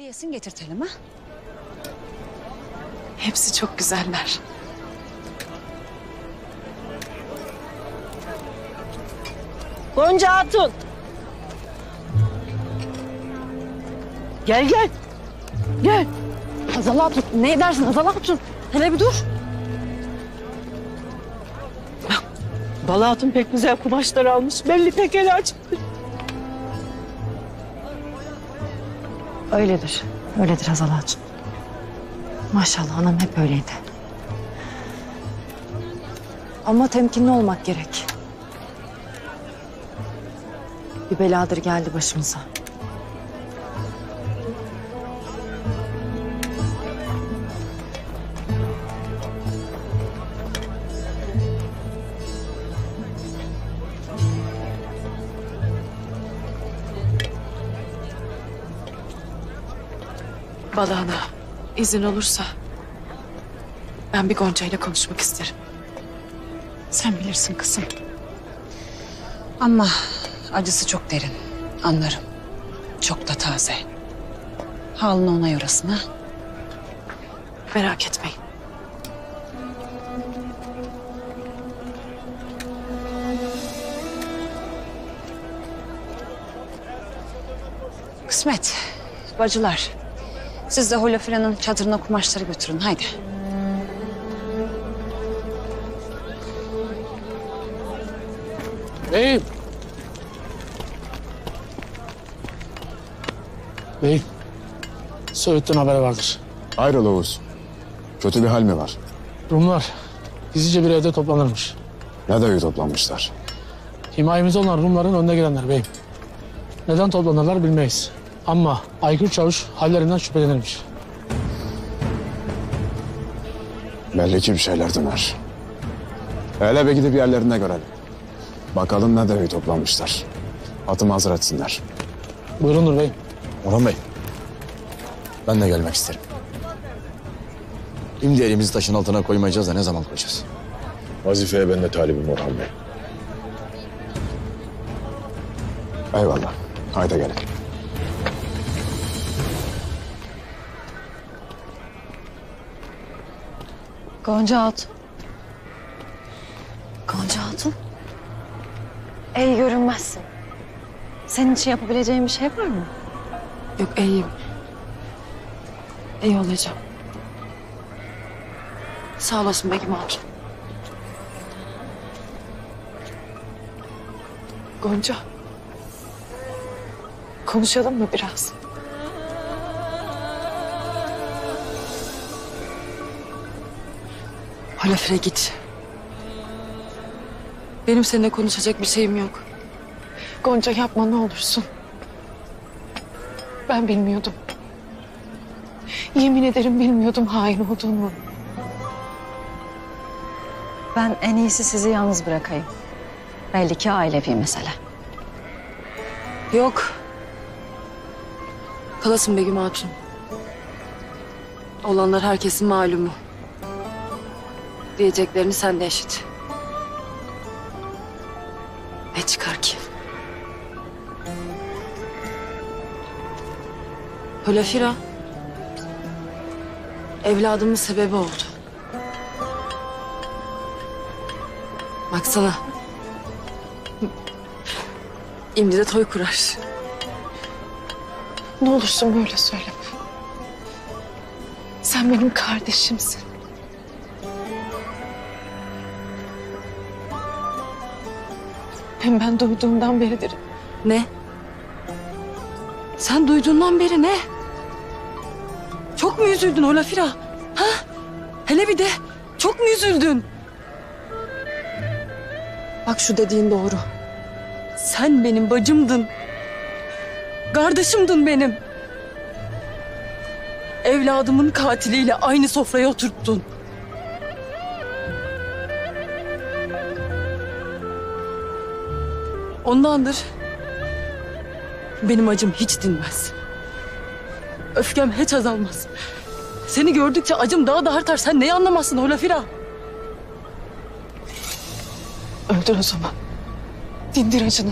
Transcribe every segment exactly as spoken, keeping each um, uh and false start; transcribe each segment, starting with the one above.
yesin getirtelim ha? Hepsi çok güzeller. Gonca Hatun. Gel gel. Gel. Hazal Hatun, ne edersin Hazal Hatun? Hele bir dur. Bala Hatun pek güzel kumaşlar almış. Belli pek eli açık. Öyledir, öyledir Hazal Hatun. Maşallah anam hep öyleydi. Ama temkinli olmak gerek. Bir beladır geldi başımıza. Balağına izin olursa ben bir Gonca ile konuşmak isterim. Sen bilirsin kızım. Ama acısı çok derin. Anlarım. Çok da taze. Halını ona yorasın ha. Merak etmeyin. Kısmet. Bacılar. Siz de Holofira'nın çadırına kumaşları götürün. Haydi. Beyim. Beyim. Söğüt'ten haber vardır. Hayrola Oğuz? Kötü bir hal mi var? Rumlar gizlice bir evde toplanırmış. Ne dayı toplanmışlar? Himayemiz olan Rumların önde gelenler beyim. Neden toplanırlar bilmeyiz. Ama Aykut Çavuş hallerinden şüphelenirmiş. Belli ki bir şeyler döner. Hele bir gidip yerlerine görelim. Bakalım ne dayı toplanmışlar. Atımı hazır etsinler. Buyurundur beyim. Orhan Bey, ben de gelmek isterim. Şimdi elimizi taşın altına koymayacağız da ne zaman koyacağız? Vazifeye ben de talibim Orhan Bey. Eyvallah. Haydi gelin. Gonca Hatun. Gonca Hatun. Ey görünmezsin. Senin için yapabileceğin bir şey var mı? Yok iyiyim. İyi olacağım. Sağ olasın Begüm Hatun. Gonca. Konuşalım mı biraz? Holofir'e git. Benim seninle konuşacak bir şeyim yok. Gonca yapma ne olursun. Ben bilmiyordum. Yemin ederim bilmiyordum hain olduğunu. Ben en iyisi sizi yalnız bırakayım. Belli ki ailevi mesele. Yok. Kalasın Begüm Hatun. Olanlar herkesin malumu. Diyeceklerini sen de eşit. Ne çıkar ki? Holofira evladımın sebebi oldu. Baksana. İmdi de toy kurar. Ne olursun böyle söyleme. Sen benim kardeşimsin. Hem ben duyduğumdan beridir. Ne? Sen duyduğundan beri ne? Çok mu üzüldün Holofira? Ha? Hele bir de çok mu üzüldün? Bak şu dediğin doğru. Sen benim bacımdın. Kardeşimdin benim. Evladımın katiliyle aynı sofraya oturttun. Ondandır. Benim acım hiç dinmez. Öfkem hiç azalmaz. Seni gördükçe acım daha da artar. Sen neyi anlamazsın Holofira? Öldür o zaman. Dindir acını.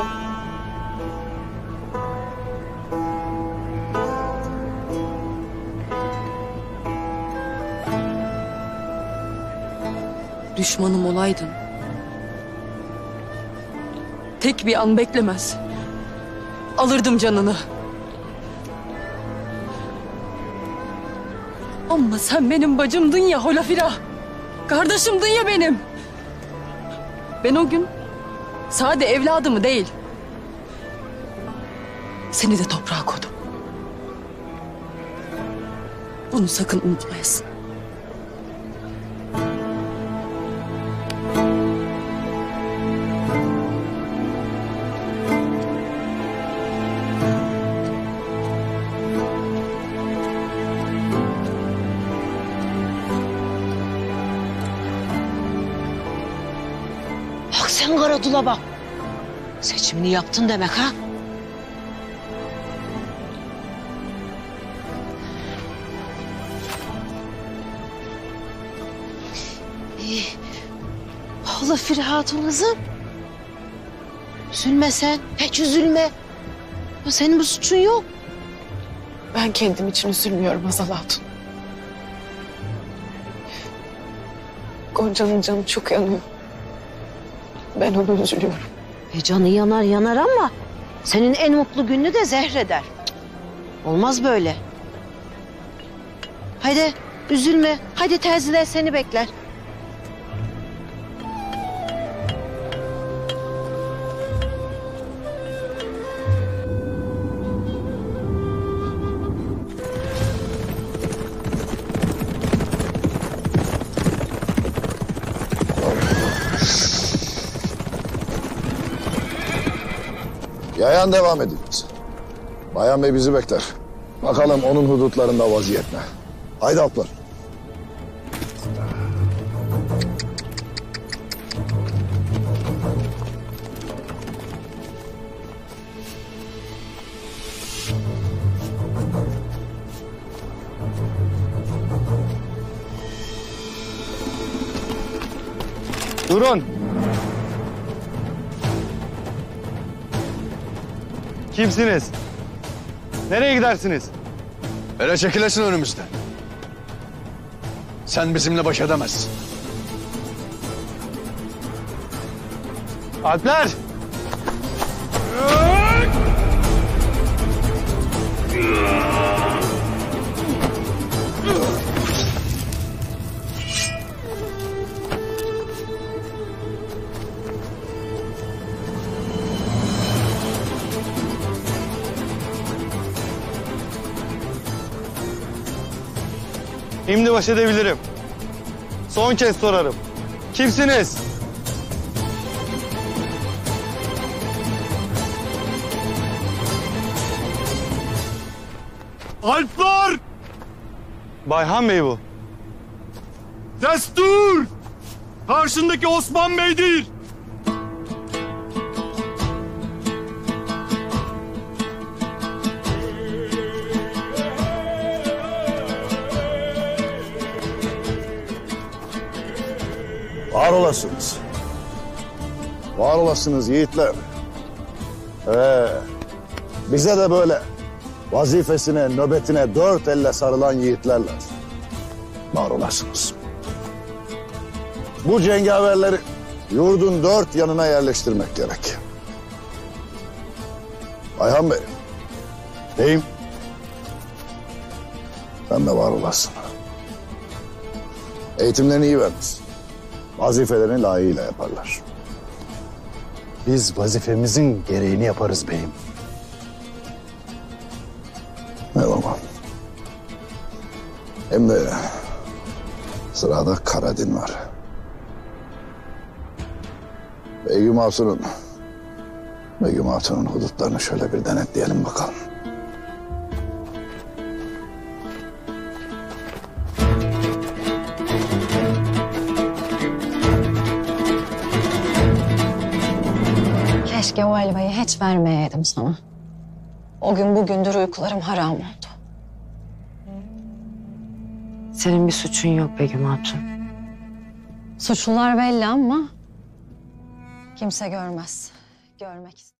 düşmanım olaydın, tek bir an beklemez alırdım canını. Ama sen benim bacımdın ya Holafira. Kardeşimdin ya benim. Ben o gün sade evladımı değil, seni de toprağa koydum. Bunu sakın unutmayasın. Bak sen Karadul'a bak. Seçimini yaptın demek ha? İyi. Allah Ferihat'ın kızım. Üzülme sen. Hiç üzülme. Ya senin bu suçun yok. Ben kendim için üzülmüyorum Hazal Hatun. Gonca'nın canı çok yanıyor. Ben ona üzülüyorum. E canı yanar yanar ama senin en mutlu gününü de zehreder. Cık, olmaz böyle. Haydi üzülme. Haydi terziler seni bekler. Yayan devam ediniz. Bayan Bey bizi bekler. Bakalım onun hudutlarında vaziyet ne? Haydi atlar. Durun. Kimsiniz? Nereye gidersiniz? Hele çekilesin önümüzden. Sen bizimle baş edemezsin. Alpler! Şimdi baş edebilirim. Son kez sorarım. Kimsiniz? Alpler! Bayhan Bey bu. Destur! Karşındaki Osman Bey'dir. Var olasınız. Var olasınız yiğitler. Ee, bize de böyle vazifesine, nöbetine dört elle sarılan yiğitlerle var olasınız. Bu cengaverleri yurdun dört yanına yerleştirmek gerek. Ayhan Bey, deyim. Sen de var olasın. Eğitimlerini iyi vermiş. Vazifelerini layığıyla yaparlar. Biz vazifemizin gereğini yaparız beyim. Eyvallah. Hem de sırada Karadin var. Begüm Hatun'un Begüm Hatun'un hudutlarını şöyle bir denetleyelim bakalım. Keşke o helvayı hiç vermeyeydim sana. O gün bugündür uykularım haram oldu. Senin bir suçun yok Begüm Hatun. Suçlular belli ama kimse görmez. Görmek ister.